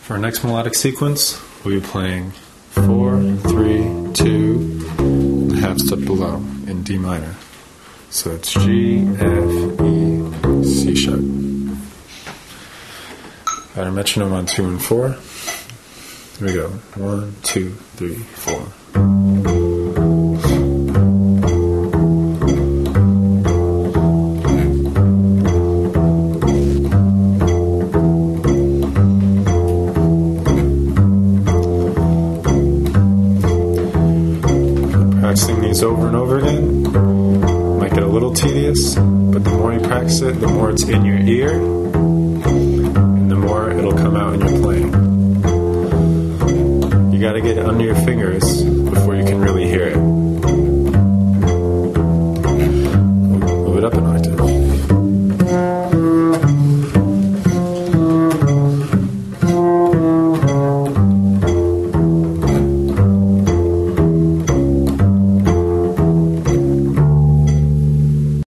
For our next melodic sequence, we'll be playing 4, 3, 2, and a half step below in D minor. So it's G, F, E, C sharp. Got our metronome on 2 and 4. Here we go. 1, 2, 3, 4. Practicing these over and over again might get a little tedious, but the more you practice it, the more it's in your ear, and the more it'll come out in your playing. You gotta get it under your fingers before you can really hear it.